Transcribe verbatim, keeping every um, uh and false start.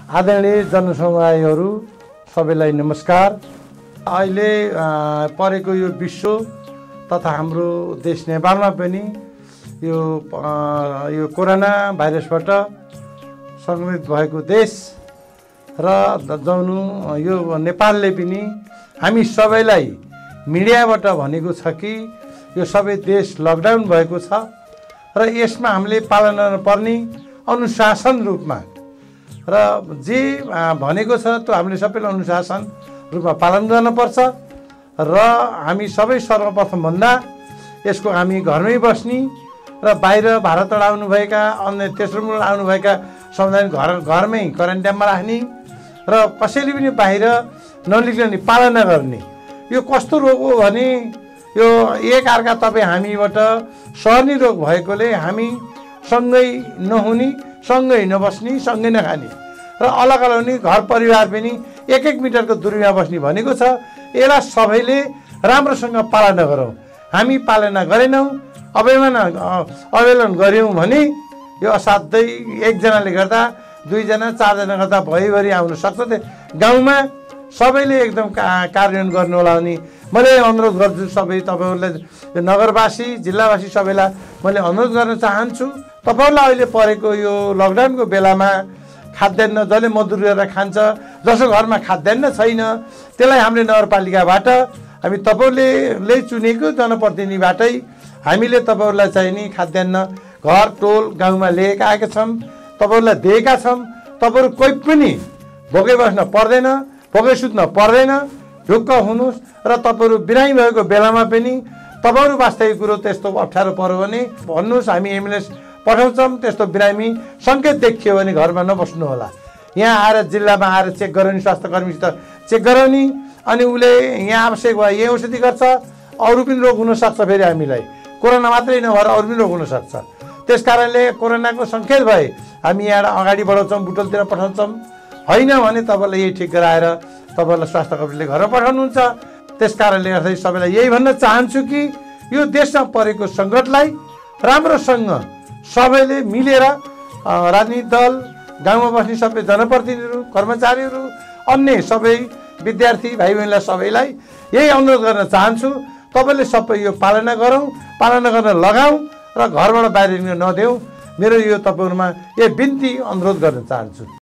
आदरणीय जनसमुदायहरू सबैलाई नमस्कार। अहिले परेको यो विश्व तथा हाम्रो देश नेपालमा पनि यो यो कोरोना भाइरसबाट संक्रमित भएको देश र जानु यो नेपालले पनि हामी सबैलाई मिडियाबाट भनेको छ कि यो सबै देश लकडाउन भएको छ र यसमा हामीले पालन गर्नुपर्ने अनुशासन रूपमा र जे भनेको छ त्यो हामीले सबैले अनुशासन रूपमा पालन गर्नुपर्छ र हामी सबै सर्वप्रथम भन्दा यसको हामी घरमै बस्ने र बाहिर भारतबाट आउनुभएका अन्य तेस्रो मुलुक आउनुभएका समुदाय घर घरमै क्वारेन्टाइनमा राख्ने र कसैले पनि बाहिर ननिक्लिने पालना गर्ने। यो कस्तो रोग हो भने यो एक अर्का तपाईँ हामीबाट सर्ने रोग भएकोले हामी सँगै नहुने, सँगै नबस्ने, सँगै नखाने र अलग अलग हुने, घर परिवार पनि एक एक मिटरको दूरीमा बस्ने भनेको छ। यसलाई सबैले राम्रोसँग पालना गरौँ। हामी पालना गरेनौँ, अवहेलना अवहेलन गऱ्यौँ भने यो असाध्यै एकजनाले गर्दा दुईजना चारजना गर्दा भइभरि आउन सक्छ। गाउँमा सबैले एकदम का कार्यान्वयन गर्नु होला भने मैले अनुरोध गर्छु। सबै तपाईँहरूलाई नगरवासी जिल्लावासी सबैलाई मैले अनुरोध गर्न चाहन्छु। तपाईँहरूलाई अहिले परेको यो लकडाउनको बेलामा खाद्यान्न जसले मजदुर गरेर खान्छ, जसको घरमा खाद्यान्न छैन, त्यसलाई हामीले नगरपालिकाबाट हामी तपाईँहरूले चुनेको जनप्रतिनिधिबाटै हामीले तपाईँहरूलाई चाहिँ नि खाद्यान्न घर टोल गाउँमा लिएका आएका छौँ, तपाईँहरूलाई दिएका छौँ। तपाईँहरू कोही पनि भोकै बस्न पर्दैन, भोकै सुत्न पर्दैन, ढुक्क हुनुहोस् र तपाईँहरू बिरामी भएको बेलामा पनि तपाईँहरू वास्तविक कुरो त्यस्तो अप्ठ्यारो पर्यो भने भन्नुहोस्, हामी एम्बुलेन्स पठाउँछौँ। त्यस्तो बिरामी सङ्केत देखियो भने घरमा नबस्नु होला, यहाँ आएर जिल्लामा आएर चेक गराउने, स्वास्थ्य कर्मीसित चेक गराउने, अनि उसले यहाँ आवश्यक भयो यही औषधि गर्छ। अरू पनि रोग हुनसक्छ, फेरि हामीलाई कोरोना मात्रै नभएर अरू पनि रोग हुनसक्छ। त्यस कारणले कोरोनाको सङ्केत भए हामी यहाँ अगाडि बढाउँछौँ, बुटोलतिर पठाउँछौँ। होइन भने तपाईँलाई यही ठिक गराएर तपाईँलाई स्वास्थ्य कर्मीले घरमा पठाउनुहुन्छ। त्यस कारणले गर्दा सबैलाई यही भन्न चाहन्छु कि यो देशमा परेको सङ्कटलाई राम्रोसँग सबैले मिलेर राजनीतिक दल, गाउँमा बस्ने सबै जनप्रतिनिधिहरू, कर्मचारीहरू, अन्य सबै विद्यार्थी भाइ बहिनीलाई सबैलाई यही अनुरोध गर्न चाहन्छु। तपाईँले सबै यो पालना गरौँ, पालना गर्न लगाऊँ र घरबाट बाहिर नदेऊ। मेरो यो तपाईँहरूमा यो बिन्ती अनुरोध गर्न चाहन्छु।